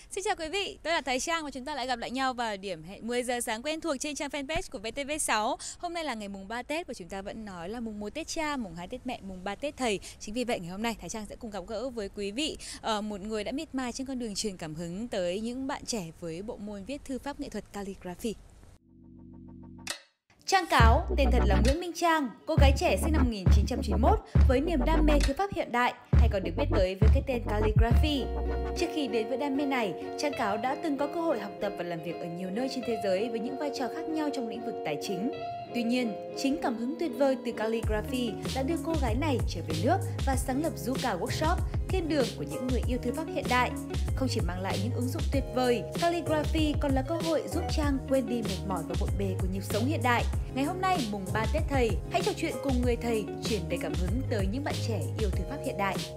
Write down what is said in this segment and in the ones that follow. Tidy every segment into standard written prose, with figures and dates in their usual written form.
Xin chào quý vị, tôi là Thái Trang và chúng ta lại gặp lại nhau vào điểm hẹn 10 giờ sáng quen thuộc trên trang fanpage của VTV6. Hôm nay là ngày mùng 3 Tết và chúng ta vẫn nói là mùng 1 Tết cha, mùng 2 Tết mẹ, mùng 3 Tết thầy. Chính vì vậy ngày hôm nay Thái Trang sẽ cùng gặp gỡ với quý vị một người đã miệt mài trên con đường truyền cảm hứng tới những bạn trẻ với bộ môn viết thư pháp nghệ thuật calligraphy. Trang Cáo, tên thật là Nguyễn Minh Trang, cô gái trẻ sinh năm 1991 với niềm đam mê thư pháp hiện đại, hay còn được biết tới với cái tên calligraphy. Trước khi đến với đam mê này, Trang Cáo đã từng có cơ hội học tập và làm việc ở nhiều nơi trên thế giới với những vai trò khác nhau trong lĩnh vực tài chính. Tuy nhiên, chính cảm hứng tuyệt vời từ calligraphy đã đưa cô gái này trở về nước và sáng lập Zuka Workshop, thiên đường của những người yêu thư pháp hiện đại. Không chỉ mang lại những ứng dụng tuyệt vời, calligraphy còn là cơ hội giúp Trang quên đi mệt mỏi và bộn bề của nhịp sống hiện đại. Ngày hôm nay, mùng 3 Tết thầy, hãy trò chuyện cùng người thầy truyền đầy cảm hứng tới những bạn trẻ yêu thư pháp hiện đại.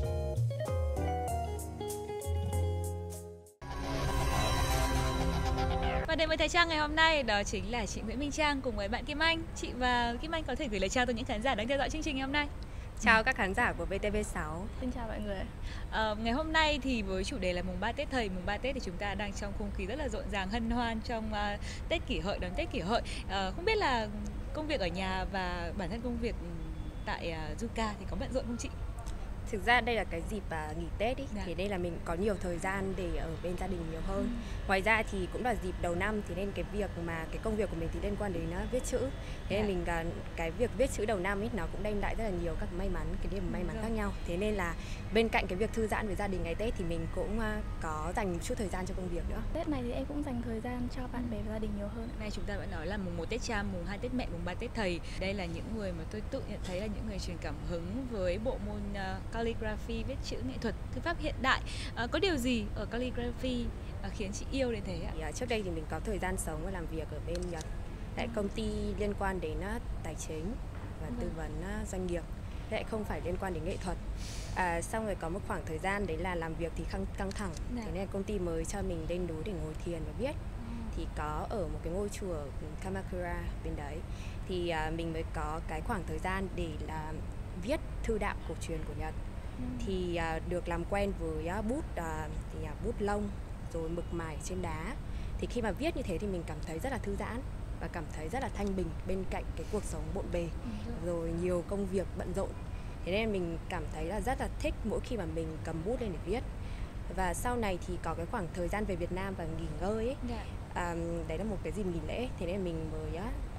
Và đến với Thái Trang ngày hôm nay đó chính là chị Nguyễn Minh Trang cùng với bạn Kim Anh. Chị và Kim Anh có thể gửi lời chào tới những khán giả đang theo dõi chương trình ngày hôm nay. Chào các khán giả của VTV6. Xin chào mọi người. Ngày hôm nay thì với chủ đề là mùng 3 Tết thầy, mùng 3 Tết thì chúng ta đang trong không khí rất là rộn ràng hân hoan trong Tết Kỷ Hợi, đón Tết Kỷ Hợi. Không biết là công việc ở nhà và bản thân công việc tại Zuka thì có bận rộn không chị? Thực ra đây là cái dịp nghỉ Tết ý, thế nên là mình có nhiều thời gian để ở bên gia đình nhiều hơn. Ngoài ra thì cũng là dịp đầu năm, thì nên cái công việc của mình thì liên quan đến viết chữ. Thế nên mình cái việc viết chữ đầu năm ấy nó cũng đem lại rất là nhiều các may mắn, cái điểm may mắn khác nhau. Thế nên là bên cạnh cái việc thư giãn với gia đình ngày Tết thì mình cũng có dành một chút thời gian cho công việc nữa. Tết này thì em cũng dành thời gian cho bạn bè và gia đình nhiều hơn. Nay chúng ta vẫn nói là mùng 1 Tết cha, mùng 2 Tết mẹ, mùng 3 Tết thầy. Đây là những người mà tôi tự nhận thấy là những người truyền cảm hứng với bộ môn calligraphy, viết chữ nghệ thuật, thư pháp hiện đại. Có điều gì ở calligraphy khiến chị yêu đến thế ạ? Thì, trước đây thì mình có thời gian sống và làm việc ở bên Nhật, tại công ty liên quan đến tài chính và tư vấn doanh nghiệp, lại không phải liên quan đến nghệ thuật. Xong rồi có một khoảng thời gian đấy là làm việc thì căng thẳng, thế nên công ty mới cho mình lên núi để ngồi thiền và viết. Thì có ở một cái ngôi chùa Kamakura bên đấy, thì mình mới có cái khoảng thời gian để là viết thư đạo cổ truyền của Nhật. Thì được làm quen với bút lông rồi mực mài trên đá. Thì khi mà viết như thế thì mình cảm thấy rất là thư giãn và cảm thấy rất là thanh bình bên cạnh cái cuộc sống bộn bề rồi nhiều công việc bận rộn. Thế nên mình cảm thấy là rất là thích mỗi khi mà mình cầm bút lên để viết. Và sau này thì có cái khoảng thời gian về Việt Nam và nghỉ ngơi ấy. Đấy là một cái dịp nghỉ lễ, thế nên mình mới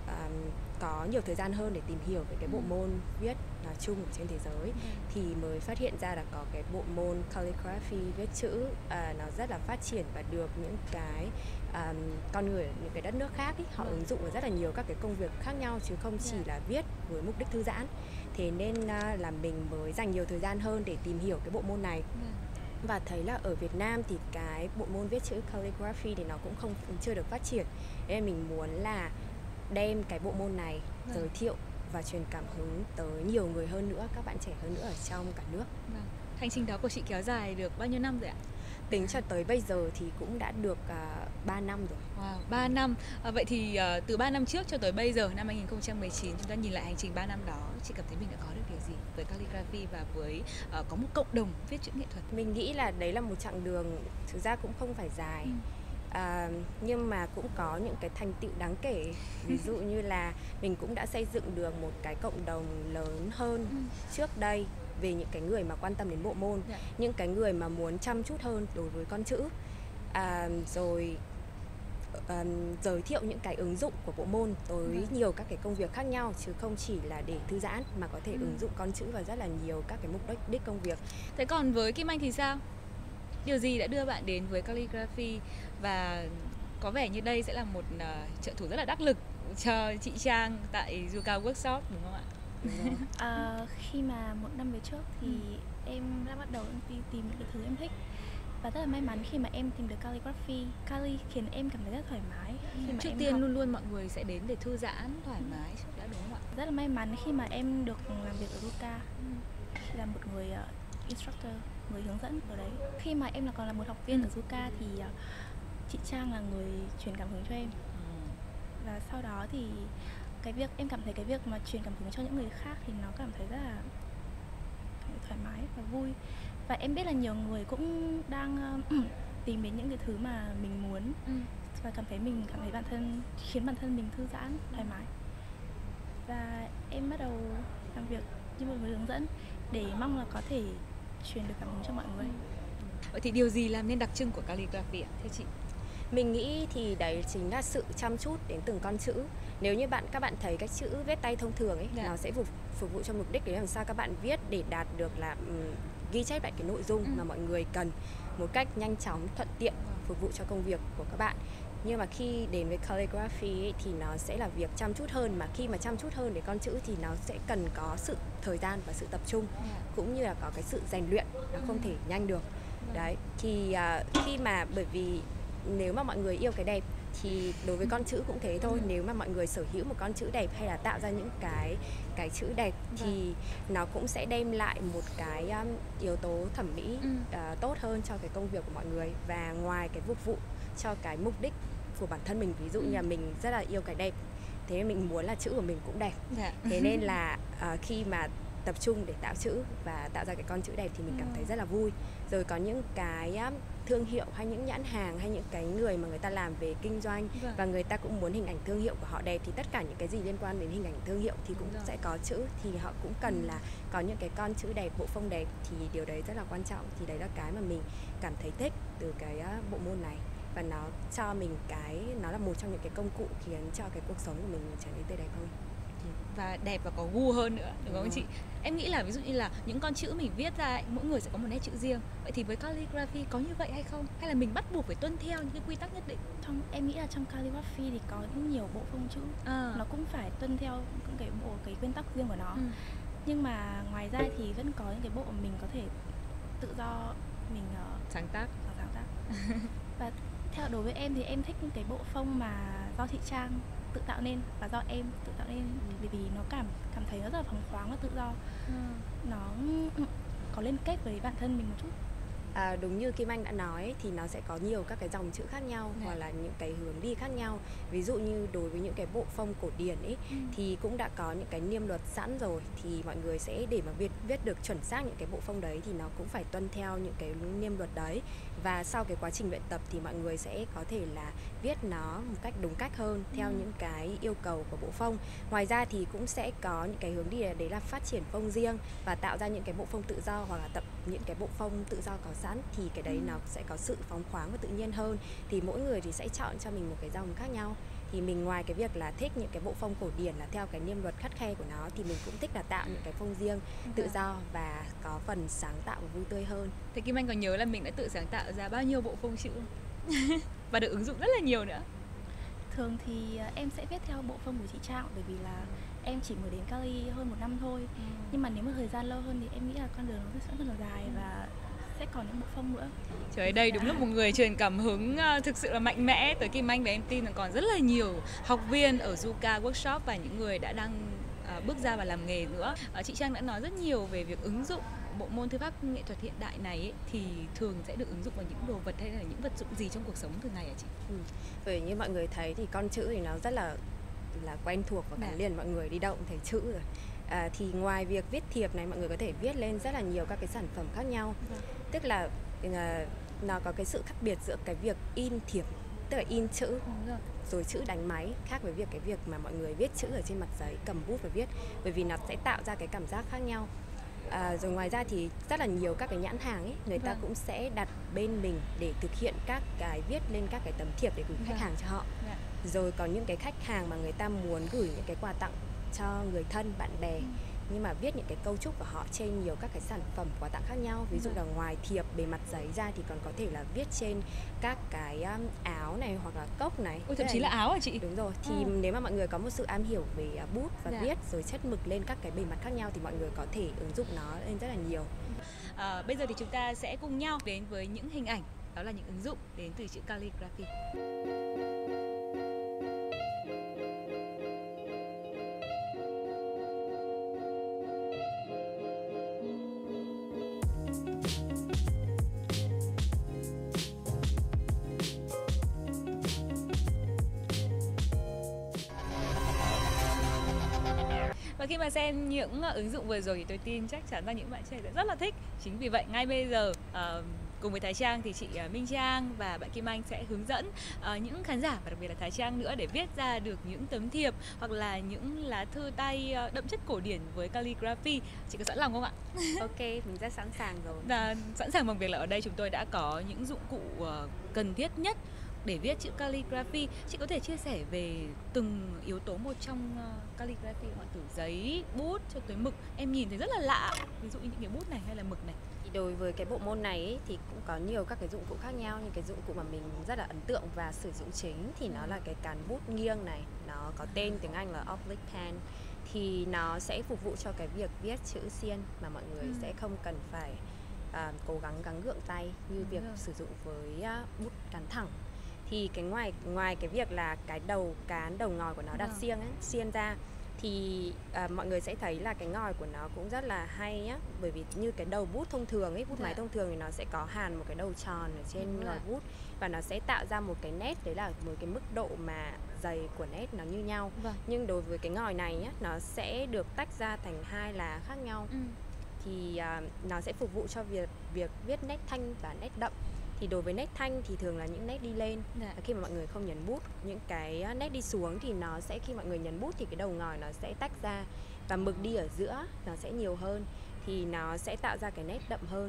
có nhiều thời gian hơn để tìm hiểu về cái bộ môn viết nói chung ở trên thế giới. Thì mới phát hiện ra là có cái bộ môn calligraphy, viết chữ nó rất là phát triển và được những cái con người ở những cái đất nước khác ấy, họ ứng dụng ở rất là nhiều các cái công việc khác nhau chứ không chỉ là viết với mục đích thư giãn. Thế nên là mình mới dành nhiều thời gian hơn để tìm hiểu cái bộ môn này. Và thấy là ở Việt Nam thì cái bộ môn viết chữ calligraphy thì nó cũng chưa được phát triển. Nên mình muốn là đem cái bộ môn này giới thiệu và truyền cảm hứng tới nhiều người hơn nữa, các bạn trẻ hơn nữa ở trong cả nước. Hành trình đó của chị kéo dài được bao nhiêu năm rồi ạ? Tính cho tới bây giờ thì cũng đã được 3 năm rồi. Wow, 3 năm. Vậy thì từ 3 năm trước cho tới bây giờ, năm 2019, chúng ta nhìn lại hành trình 3 năm đó, chị cảm thấy mình đã có được điều gì với calligraphy và với có một cộng đồng viết chữ nghệ thuật? Mình nghĩ là đấy là một chặng đường thực ra cũng không phải dài. Nhưng mà cũng có những cái thành tựu đáng kể. Ví dụ như là mình cũng đã xây dựng được một cái cộng đồng lớn hơn trước đây về những cái người mà quan tâm đến bộ môn, những cái người mà muốn chăm chút hơn đối với con chữ, rồi giới thiệu những cái ứng dụng của bộ môn tới nhiều các cái công việc khác nhau chứ không chỉ là để thư giãn mà có thể ứng dụng con chữ vào rất là nhiều các cái mục đích công việc. Thế còn với Kim Anh thì sao? Điều gì đã đưa bạn đến với calligraphy và có vẻ như đây sẽ là một trợ thủ rất là đắc lực cho chị Trang tại Zuka Workshop đúng không ạ? Khi mà một năm về trước thì em đã bắt đầu đi tìm những cái thứ em thích. Và rất là may mắn khi mà em tìm được calligraphy. Calli khiến em cảm thấy rất thoải mái. Trước tiên luôn luôn mọi người sẽ đến để thư giãn, thoải mái trước đã đúng không ạ? Rất là may mắn khi mà em được làm việc ở Zuka, là một người instructor, người hướng dẫn ở đấy. Khi mà em còn là một học viên ở Zuka thì chị Trang là người truyền cảm hứng cho em. Và sau đó thì em cảm thấy cái việc mà truyền cảm hứng cho những người khác thì nó cảm thấy rất là thoải mái và vui. Và em biết là nhiều người cũng đang tìm đến những cái thứ mà mình muốn và cảm thấy khiến bản thân mình thư giãn, thoải mái. Và em bắt đầu làm việc như một người hướng dẫn để mong là có thể truyền được cảm hứng cho mọi người. Vậy thì điều gì làm nên đặc trưng của calligraphy ạ, thưa chị? Mình nghĩ thì đấy chính là sự chăm chút đến từng con chữ. Nếu như các bạn thấy các chữ viết tay thông thường ấy, nó sẽ phục vụ cho mục đích để làm sao các bạn viết để đạt được là ghi chép lại cái nội dung mà mọi người cần một cách nhanh chóng, thuận tiện, phục vụ cho công việc của các bạn. Nhưng mà khi đến với calligraphy ấy, thì nó sẽ là việc chăm chút hơn, mà khi mà chăm chút hơn đến con chữ thì nó sẽ cần có sự thời gian và sự tập trung, cũng như là có cái sự rèn luyện, nó không thể nhanh được. Đấy, thì khi mà bởi vì nếu mà mọi người yêu cái đẹp thì đối với con chữ cũng thế thôi. Nếu mà mọi người sở hữu một con chữ đẹp hay là tạo ra những cái chữ đẹp thì nó cũng sẽ đem lại một cái yếu tố thẩm mỹ tốt hơn cho cái công việc của mọi người. Và ngoài cái phục vụ cho cái mục đích của bản thân mình, ví dụ như là mình rất là yêu cái đẹp, thế nên mình muốn là chữ của mình cũng đẹp. Thế nên là khi mà tập trung để tạo chữ và tạo ra cái con chữ đẹp thì mình cảm thấy rất là vui. Rồi có những cái thương hiệu hay những nhãn hàng hay những cái người mà người ta làm về kinh doanh và người ta cũng muốn hình ảnh thương hiệu của họ đẹp, thì tất cả những cái gì liên quan đến hình ảnh thương hiệu thì cũng sẽ có chữ, thì họ cũng cần là có những cái con chữ đẹp, bộ phông đẹp, thì điều đấy rất là quan trọng. Thì đấy là cái mà mình cảm thấy thích từ cái bộ môn này, và nó cho mình nó là một trong những cái công cụ khiến cho cái cuộc sống của mình trở nên tươi đẹp hơn và đẹp và có gu hơn nữa, đúng không chị? Em nghĩ là ví dụ như là những con chữ mình viết ra ấy, mỗi người sẽ có một nét chữ riêng. Vậy thì với calligraphy có như vậy hay không? Hay là mình bắt buộc phải tuân theo những cái quy tắc nhất định? Em nghĩ là trong calligraphy thì có nhiều bộ phông chữ, nó cũng phải tuân theo cái nguyên tắc riêng của nó. Nhưng mà ngoài ra thì vẫn có những cái bộ mình có thể tự do mình sáng tác. Và đối với em thì em thích những cái bộ phông mà do thị trang tự tạo nên và do em tự tạo nên, bởi vì nó cảm thấy nó rất là phóng khoáng và tự do. Nó có liên kết với bản thân mình một chút. Đúng như Kim Anh đã nói thì nó sẽ có nhiều các cái dòng chữ khác nhau hoặc là những cái hướng đi khác nhau. Ví dụ như đối với những cái bộ phông cổ điển ấy thì cũng đã có những cái niêm luật sẵn rồi, thì mọi người sẽ để mà viết được chuẩn xác những cái bộ phông đấy thì nó cũng phải tuân theo những cái niêm luật đấy. Và sau cái quá trình luyện tập thì mọi người sẽ có thể là viết nó một cách đúng cách hơn theo những cái yêu cầu của bộ phông. Ngoài ra thì cũng sẽ có những cái hướng đi đấy là phát triển phông riêng và tạo ra những cái bộ phông tự do, hoặc là tập những cái bộ phông tự do có sẵn, thì cái đấy nó sẽ có sự phóng khoáng và tự nhiên hơn. Thì mỗi người thì sẽ chọn cho mình một cái dòng khác nhau. Thì mình ngoài cái việc là thích những cái bộ phông cổ điển là theo cái niêm luật khắt khe của nó, thì mình cũng thích là tạo những cái phông riêng tự do và có phần sáng tạo và vui tươi hơn. Thế Kim Anh có nhớ là mình đã tự sáng tạo ra bao nhiêu bộ phông chữ và được ứng dụng rất là nhiều nữa? Thường thì em sẽ viết theo bộ phông của chị Trang, bởi vì là em chỉ mới đến Cali hơn 1 năm thôi. Nhưng mà nếu mà thời gian lâu hơn thì em nghĩ là con đường nó sẽ rất là dài và sẽ còn những bộ phông nữa. Trời ơi, đây đúng là một người truyền cảm hứng thực sự là mạnh mẽ tới Kim Anh, và em tin là còn rất là nhiều học viên ở Zuka Workshop và những người đã đang bước ra và làm nghề nữa. Chị Trang đã nói rất nhiều về việc ứng dụng bộ môn thư pháp nghệ thuật hiện đại này ấy, thì thường sẽ được ứng dụng vào những đồ vật hay là những vật dụng gì trong cuộc sống thường ngày hả chị? Bởi như mọi người thấy thì con chữ thì nó rất là quen thuộc và gắn liền mọi người đi đâu cũng thấy chữ rồi. Thì ngoài việc viết thiệp này, mọi người có thể viết lên rất là nhiều các cái sản phẩm khác nhau. Tức là nó có cái sự khác biệt giữa cái việc in thiệp, tức là in chữ rồi chữ đánh máy, khác với cái việc mà mọi người viết chữ ở trên mặt giấy, cầm bút và viết, bởi vì nó sẽ tạo ra cái cảm giác khác nhau. Rồi ngoài ra thì rất là nhiều các cái nhãn hàng ấy, người ta cũng sẽ đặt bên mình để thực hiện các cái viết lên các cái tấm thiệp để gửi khách hàng cho họ. Rồi có những cái khách hàng mà người ta muốn gửi những cái quà tặng cho người thân, bạn bè, nhưng mà viết những cái câu chúc của họ trên nhiều các cái sản phẩm quà tặng khác nhau. Ví dụ là ngoài thiệp bề mặt giấy ra thì còn có thể là viết trên các cái áo này hoặc là cốc này. Thậm chí là áo hả chị? Đúng rồi, thì nếu mà mọi người có một sự am hiểu về bút và viết rồi chất mực lên các cái bề mặt khác nhau thì mọi người có thể ứng dụng nó lên rất là nhiều. Bây giờ thì chúng ta sẽ cùng nhau đến với những hình ảnh, đó là những ứng dụng đến từ chữ calligraphy. Và khi mà xem những ứng dụng vừa rồi thì tôi tin chắc chắn là những bạn trẻ sẽ rất là thích. Chính vì vậy ngay bây giờ Cùng với Thái Trang thì chị Minh Trang và bạn Kim Anh sẽ hướng dẫn những khán giả và đặc biệt là Thái Trang nữa để viết ra được những tấm thiệp hoặc là những lá thư tay đậm chất cổ điển với calligraphy. Chị có sẵn lòng không ạ? Ok, mình rất sẵn sàng rồi. Và sẵn sàng bằng việc là ở đây chúng tôi đã có những dụng cụ cần thiết nhất để viết chữ calligraphy. Chị có thể chia sẻ về từng yếu tố một trong calligraphy không ạ? Từ giấy, bút cho tới mực. Em nhìn thấy rất là lạ. Ví dụ như những cái bút này hay là mực này. Đối với cái bộ môn này ấy, thì cũng có nhiều các cái dụng cụ khác nhau. Nhưng cái dụng cụ mà mình rất là ấn tượng và sử dụng chính thì nó là cái cán bút nghiêng này. Nó có tên tiếng Anh là oblique pen. Thì nó sẽ phục vụ cho cái việc viết chữ xiên mà mọi người sẽ không cần phải cố gắng gắng gượng tay như việc sử dụng với bút cán thẳng. Thì cái ngoài cái việc là cái đầu cán, đầu ngòi của nó đặt xiên ra thì mọi người sẽ thấy là cái ngòi của nó cũng rất là hay nhá. Bởi vì như cái đầu bút thông thường ấy, bút máy thông thường thì nó sẽ có hàn một cái đầu tròn ở trên ngòi bút và nó sẽ tạo ra một cái nét, đấy là một cái mức độ mà dày của nét nó như nhau. Nhưng đối với cái ngòi này nhá, nó sẽ được tách ra thành hai lá khác nhau. Thì nó sẽ phục vụ cho việc viết nét thanh và nét đậm. Thì đối với nét thanh thì thường là những nét đi lên. Khi mà mọi người không nhấn bút, những cái nét đi xuống thì nó sẽ, khi mọi người nhấn bút thì cái đầu ngòi nó sẽ tách ra. Và mực đi ở giữa nó sẽ nhiều hơn, thì nó sẽ tạo ra cái nét đậm hơn.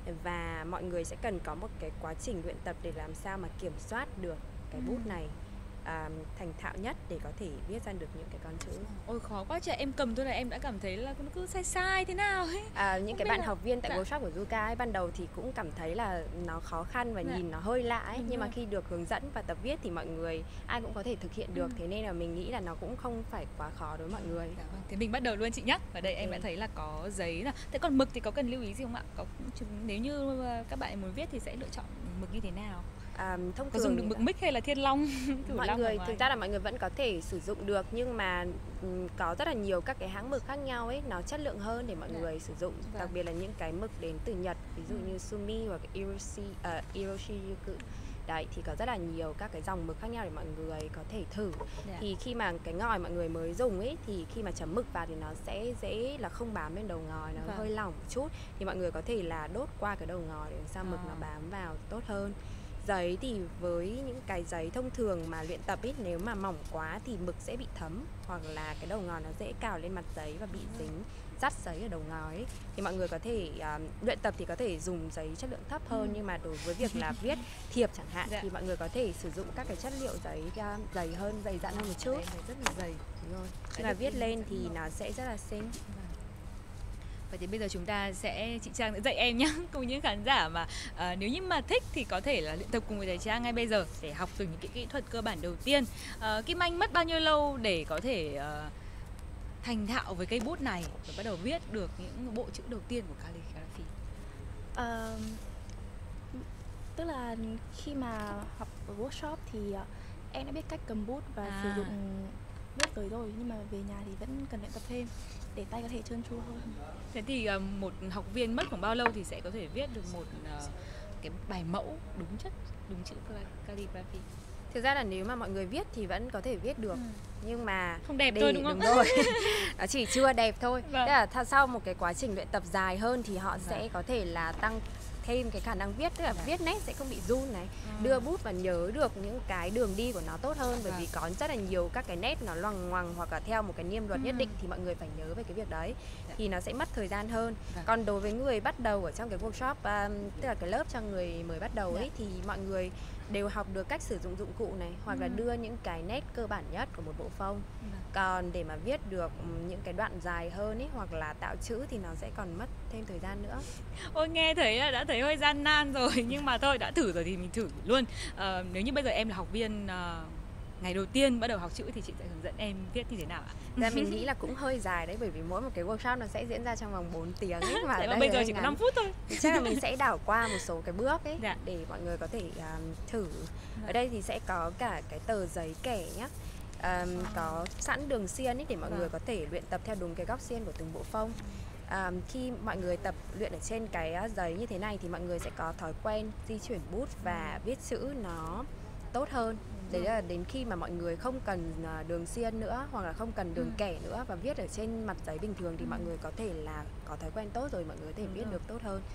Và mọi người sẽ cần có một cái quá trình luyện tập để làm sao mà kiểm soát được cái bút này thành thạo nhất để có thể viết ra được những cái con chữ. Ôi khó quá chị, em cầm thôi là em đã cảm thấy là nó cứ sai sai thế nào ấy. Những cái bạn học viên tại workshop của Zuka ấy, ban đầu thì cũng cảm thấy là nó khó khăn và nhìn nó hơi lạ ấy. Nhưng mà khi được hướng dẫn và tập viết thì mọi người ai cũng có thể thực hiện được. Thế nên là mình nghĩ là nó cũng không phải quá khó đối với mọi người. Thế mình bắt đầu luôn chị nhé. Ở đây em đã thấy là có giấy nào. Thế còn mực thì có cần lưu ý gì không ạ? Nếu như các bạn muốn viết thì sẽ lựa chọn mực như thế nào? Thông có thường dùng được mực mic hay là thiên long? Mọi người thực ra là mọi người vẫn có thể sử dụng được, nhưng mà có rất là nhiều các cái hãng mực khác nhau ấy, nó chất lượng hơn để mọi người sử dụng. Đặc biệt là những cái mực đến từ Nhật, ví dụ như Sumi hoặc Iroshizuku. Đấy, thì có rất là nhiều các cái dòng mực khác nhau để mọi người có thể thử. Thì khi mà cái ngòi mọi người mới dùng ấy, thì khi mà chấm mực vào thì nó sẽ dễ là không bám lên đầu ngòi, nó hơi lỏng một chút. Thì mọi người có thể là đốt qua cái đầu ngòi để làm sao mực nó bám vào tốt hơn. Giấy thì với những cái giấy thông thường mà luyện tập ấy, nếu mà mỏng quá thì mực sẽ bị thấm, hoặc là cái đầu ngòi nó dễ cào lên mặt giấy và bị dính dắt giấy ở đầu ngòi ấy. Thì mọi người có thể luyện tập thì có thể dùng giấy chất lượng thấp hơn, nhưng mà đối với việc là viết thiệp chẳng hạn thì mọi người có thể sử dụng các cái chất liệu giấy dày hơn, dày dặn hơn một chút. Rất là dày. Đúng rồi. Khi mà viết lên thì nó sẽ rất là xinh. Vậy thì bây giờ chúng ta sẽ, chị Trang sẽ dạy em nhé, cùng những khán giả mà nếu như mà thích thì có thể là luyện tập cùng với thầy Trang ngay bây giờ để học từ những cái kỹ thuật cơ bản đầu tiên. Kim Anh mất bao nhiêu lâu để có thể thành thạo với cây bút này và bắt đầu viết được những bộ chữ đầu tiên của calligraphy? Tức là khi mà học ở workshop thì em đã biết cách cầm bút và sử dụng viết tới rồi, nhưng mà về nhà thì vẫn cần luyện tập thêm để tay có thể trơn tru hơn. Thế thì một học viên mất khoảng bao lâu thì sẽ có thể viết được một cái bài mẫu đúng chất, đúng chữ calligraphy? Thực ra là nếu mà mọi người viết thì vẫn có thể viết được, nhưng mà không đẹp thôi đúng không? Đúng rồi. Nó chỉ chưa đẹp thôi. Tức là sau một cái quá trình luyện tập dài hơn thì họ sẽ có thể là tăng thêm cái khả năng viết, tức là viết nét sẽ không bị run này, đưa bút và nhớ được những cái đường đi của nó tốt hơn, bởi vì có rất là nhiều các cái nét nó loằng ngoằng hoặc là theo một cái niêm luật nhất định thì mọi người phải nhớ về cái việc đấy, thì nó sẽ mất thời gian hơn. Còn đối với người bắt đầu ở trong cái workshop, tức là cái lớp cho người mới bắt đầu ấy, thì mọi người đều học được cách sử dụng dụng cụ này, hoặc là đưa những cái nét cơ bản nhất của một bộ phông. Còn để mà viết được những cái đoạn dài hơn ấy, hoặc là tạo chữ thì nó sẽ còn mất thêm thời gian nữa. Ôi nghe thấy là đã thấy hơi gian nan rồi, nhưng mà thôi đã thử rồi thì mình thử luôn. Nếu như bây giờ em là học viên ngày đầu tiên bắt đầu học chữ thì chị sẽ hướng dẫn em viết như thế nào ạ? Dạ, mình nghĩ là cũng hơi dài đấy, bởi vì mỗi một cái workshop nó sẽ diễn ra trong vòng 4 tiếng ấy, mà bây giờ chỉ có 5 phút thôi. Thì chắc là mình sẽ đảo qua một số cái bước ấy để mọi người có thể thử. Ở đây thì sẽ có cả cái tờ giấy kẻ nhá. Có sẵn đường xiên ấy để mọi người có thể luyện tập theo đúng cái góc xiên của từng bộ phông. Khi mọi người tập luyện ở trên cái giấy như thế này thì mọi người sẽ có thói quen di chuyển bút và viết chữ nó tốt hơn. Đấy là đến khi mà mọi người không cần đường xiên nữa, hoặc là không cần đường kẻ nữa, và viết ở trên mặt giấy bình thường thì mọi người có thể là có thói quen tốt rồi, mọi người có thể viết được tốt hơn.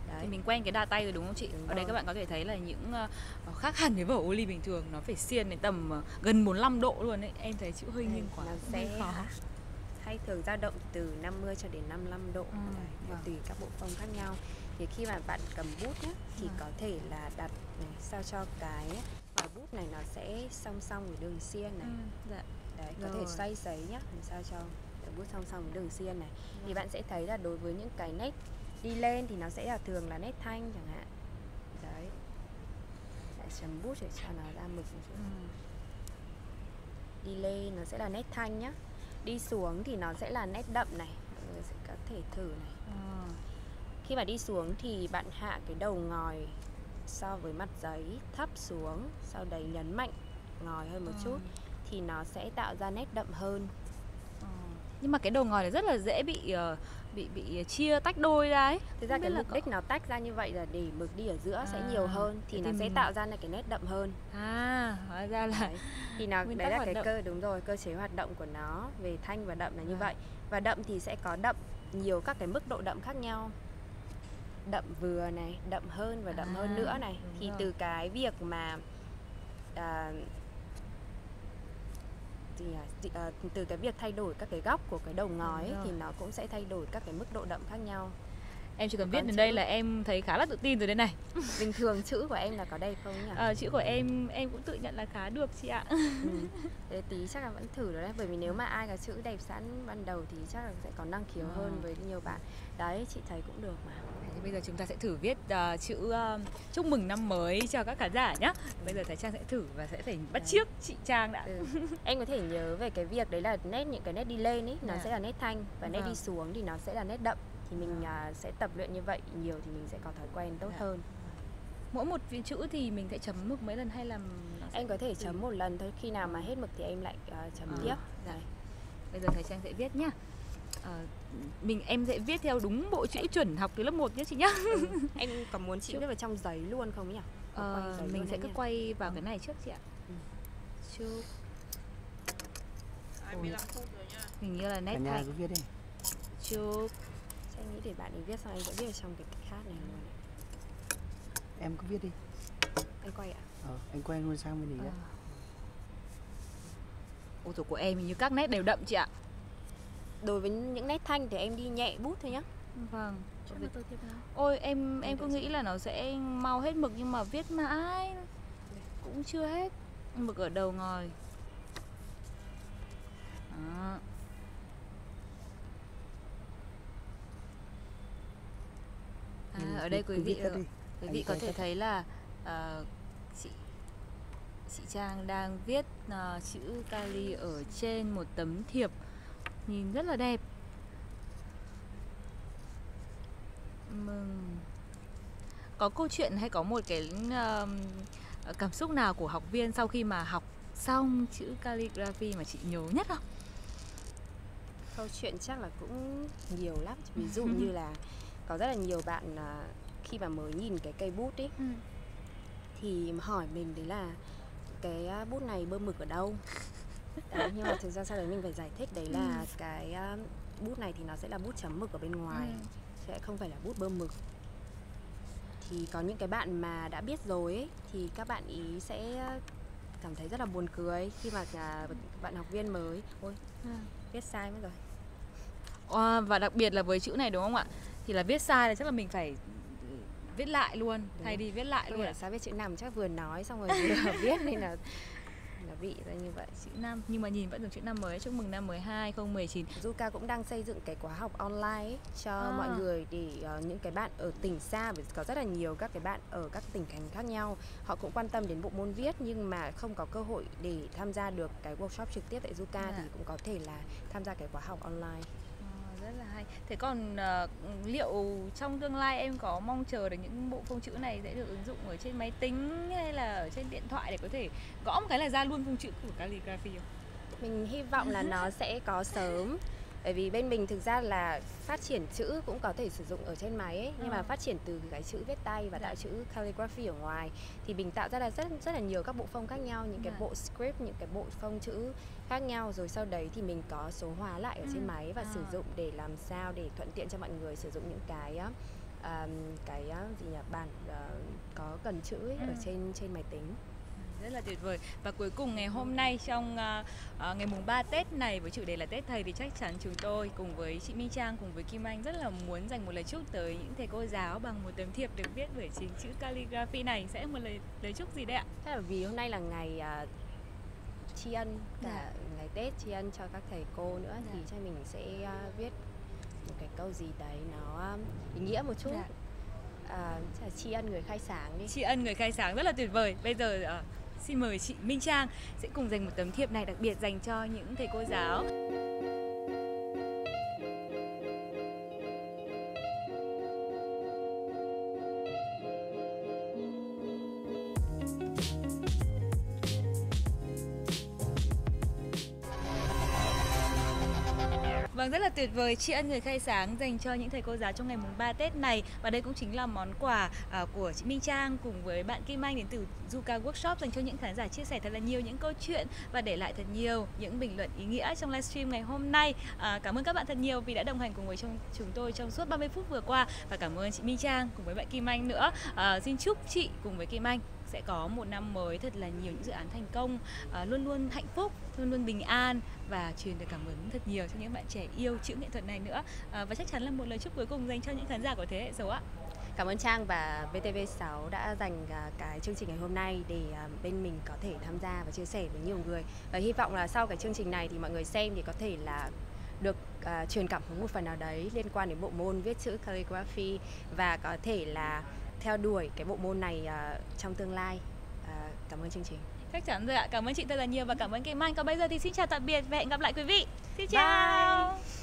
Đấy. Thì mình quen cái đà tay rồi đúng không chị? Đúng Ở đây rồi. các bạn có thể thấy là những khác hẳn với vở ô ly bình thường, nó phải xiên đến tầm gần 45 độ luôn ấy. Em thấy chữ hơi nghiêng quá. Nó hơi sẽ khó. hay thường dao động từ 50 cho đến 55 độ. Đấy, vâng. tùy các bộ phông khác nhau. Thì khi mà bạn cầm bút nhé, thì Vâng. có thể là đặt này sao cho cái ngòi bút này nó sẽ song song với đường xiên này. Dạ. Đấy, có thể Rồi. xoay sấy nhá, làm sao cho cái bút song song với đường xiên này. Thì bạn sẽ thấy là đối với những cái nét đi lên thì nó sẽ là thường là nét thanh chẳng hạn. Đấy. Lại chấm bút để cho nó ra mực một chút. Đi lên nó sẽ là nét thanh nhá. Đi xuống thì nó sẽ là nét đậm này. Mọi người sẽ có thể thử này. Khi mà đi xuống thì bạn hạ cái đầu ngòi so với mặt giấy thấp xuống, sau đấy nhấn mạnh ngòi hơn một chút thì nó sẽ tạo ra nét đậm hơn. Nhưng mà cái đầu ngòi này rất là dễ bị chia tách đôi ra ấy. Thực ra Không biết cái là mục đích nó tách ra như vậy là để mực đi ở giữa sẽ nhiều hơn thì thế nó thì sẽ mình- tạo ra cái nét đậm hơn. Hóa ra là Đấy. Thì nó Nguyên đấy tắc là hoạt cái động. đúng rồi, cơ chế hoạt động của nó về thanh và đậm là như vậy. Và đậm thì sẽ có đậm nhiều các cái mức độ đậm khác nhau. Đậm vừa này, đậm hơn và đậm hơn nữa này. đúng Thì rồi. từ cái việc mà từ cái việc thay đổi các cái góc của cái đầu ngòi ấy, rồi. thì nó cũng sẽ thay đổi các cái mức độ đậm khác nhau. em chỉ cần Còn viết đến chữ- đây là em thấy khá là tự tin rồi đây này. Bình thường chữ của em là có đây không nhỉ? Chữ của em cũng tự nhận là khá được chị ạ. Thế tí chắc là vẫn thử rồi đấy. Bởi vì nếu mà ai có chữ đẹp sẵn ban đầu thì chắc là sẽ có năng khiếu hơn với nhiều bạn. Đấy, chị thấy cũng được mà. Thì bây giờ chúng ta sẽ thử viết chữ chúc mừng năm mới cho các khán giả nhé. Bây giờ Thái Trang sẽ thử và sẽ phải bắt chước chị Trang đã. Em có thể nhớ về cái việc đấy là những cái nét đi lên ấy nó Dạ. sẽ là nét thanh và nét Vâng. đi xuống thì nó sẽ là nét đậm. Thì mình sẽ tập luyện như vậy nhiều thì mình sẽ có thói quen tốt Dạ. hơn. Mỗi một chữ thì mình sẽ chấm mực mấy lần hay là nó sẽ Em có thể tùy? chấm một lần thôi, khi nào mà hết mực thì em lại chấm tiếp. Dạ. Đấy. Bây giờ Thái Trang sẽ viết nhá. Em sẽ viết theo đúng bộ chữ chuẩn học từ lớp 1 nhé chị nhá. Em có muốn chị viết vào trong giấy luôn không nhỉ? Quay giấy Mình luôn sẽ đấy cứ nhỉ? quay vào cái này trước chị ạ. Chúc 25 phút rồi nha. hình như là nét Cả nhà thanh. cứ viết đi. Chúc Em nghĩ để bạn ấy viết xong em sẽ viết ở trong cái khác này luôn. Em cứ viết đi. Anh quay ạ. Anh quay luôn sang bên này đấy. Ôi dồi, của em hình như các nét đều đậm chị ạ. Đối với những nét thanh thì em đi nhẹ bút thôi nhá. Vâng. Chắc là tôi tiếp nào. Ôi em cứ nghĩ là nó sẽ mau hết mực nhưng mà viết mãi cũng chưa hết. Mực ở đầu ngòi. Đó. Ở đây quý vị Anh có quay thể tất. thấy là chị Trang đang viết chữ Kali ở trên một tấm thiệp nhìn rất là đẹp. Có câu chuyện hay có một cái cảm xúc nào của học viên sau khi mà học xong chữ calligraphy mà chị nhớ nhất không? Câu chuyện chắc là cũng nhiều lắm. Ví dụ như là có rất là nhiều bạn khi mà mới nhìn cái cây bút ấy thì hỏi mình đấy là cái bút này bơm mực ở đâu. Đấy, nhưng mà thực ra sau đấy mình phải giải thích đấy là cái bút này thì nó sẽ là bút chấm mực ở bên ngoài, sẽ không phải là bút bơm mực. Thì có những cái bạn mà đã biết rồi ấy, thì các bạn ý sẽ cảm thấy rất là buồn cười khi mà bạn học viên mới viết sai mất rồi. Và đặc biệt là với chữ này đúng không ạ? Thì là viết sai là chắc là mình phải viết lại luôn, thay đi viết lại Không luôn. hiểu sao viết chữ nằm, chắc vừa nói xong rồi vừa viết nên là bị ra như vậy. Chữ 5 nhưng mà nhìn vẫn dùng chữ năm mới. Chúc mừng năm mới 2019. Zuka cũng đang xây dựng cái khóa học online ấy, cho mọi người để những cái bạn ở tỉnh xa, bởi có rất là nhiều các cái bạn ở các tỉnh thành khác nhau, họ cũng quan tâm đến bộ môn viết nhưng mà không có cơ hội để tham gia được cái workshop trực tiếp tại Zuka thì cũng có thể là tham gia cái khóa học online. Rất là hay. Thế còn liệu trong tương lai em có mong chờ được những bộ phông chữ này sẽ được ứng dụng ở trên máy tính hay là ở trên điện thoại để có thể gõ một cái là ra luôn phông chữ của calligraphy không? Mình hy vọng là nó sẽ có sớm. Bởi vì bên mình thực ra là phát triển chữ cũng có thể sử dụng ở trên máy ấy, nhưng mà phát triển từ cái chữ viết tay và tạo chữ calligraphy ở ngoài thì mình tạo ra là rất là nhiều các bộ phông khác nhau, những cái bộ script, những cái bộ phông chữ khác nhau, rồi sau đấy thì mình có số hóa lại ở trên máy và sử dụng để làm sao để thuận tiện cho mọi người sử dụng những cái cái gì nhỉ, bản có cần chữ ấy, ở trên máy tính. Rất là tuyệt vời. Và cuối cùng ngày hôm nay trong ngày mùng 3 Tết này với chủ đề là Tết Thầy thì chắc chắn chúng tôi cùng với chị Minh Trang cùng với Kim Anh rất là muốn dành một lời chúc tới những thầy cô giáo bằng một tấm thiệp được viết bởi chính chữ calligraphy này. Sẽ một lời chúc gì đấy ạ? Thế là vì hôm nay là ngày tri ân, cả ngày Tết tri ân cho các thầy cô nữa thì chắc mình sẽ viết một cái câu gì đấy nó ý nghĩa một chút. Tri ân người khai sáng đi. Tri ân người khai sáng rất là tuyệt vời. Bây giờ xin mời chị Minh Trang sẽ cùng dành một tấm thiệp này đặc biệt dành cho những thầy cô giáo. Vâng, rất là tuyệt vời, tri ân người khai sáng dành cho những thầy cô giáo trong ngày mùng 3 Tết này. Và đây cũng chính là món quà của chị Minh Trang cùng với bạn Kim Anh đến từ Zuka Workshop dành cho những khán giả chia sẻ thật là nhiều những câu chuyện và để lại thật nhiều những bình luận ý nghĩa trong livestream ngày hôm nay. Cảm ơn các bạn thật nhiều vì đã đồng hành cùng với chúng tôi trong suốt 30 phút vừa qua. Và cảm ơn chị Minh Trang cùng với bạn Kim Anh nữa. Xin chúc chị cùng với Kim Anh sẽ có một năm mới thật là nhiều những dự án thành công, luôn luôn hạnh phúc, luôn luôn bình an và truyền được cảm hứng thật nhiều cho những bạn trẻ yêu chữ nghệ thuật này nữa. Và chắc chắn là một lời chúc cuối cùng dành cho những khán giả của thế hệ số ạ. Cảm ơn Trang và VTV6 đã dành cái chương trình ngày hôm nay để bên mình có thể tham gia và chia sẻ với nhiều người. Và hy vọng là sau cái chương trình này thì mọi người xem thì có thể là được truyền cảm hứng một phần nào đấy liên quan đến bộ môn viết chữ calligraphy và có thể là theo đuổi cái bộ môn này trong tương lai. Cảm ơn chương trình. Chắc chắn rồi ạ. Cảm ơn chị thật là nhiều và cảm ơn Kim Anh. Còn bây giờ thì xin chào tạm biệt và hẹn gặp lại quý vị. Xin chào. Bye.